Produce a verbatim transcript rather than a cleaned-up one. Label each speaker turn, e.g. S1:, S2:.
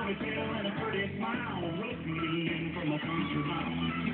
S1: ponytail and a pretty smile, looking in from a country mile.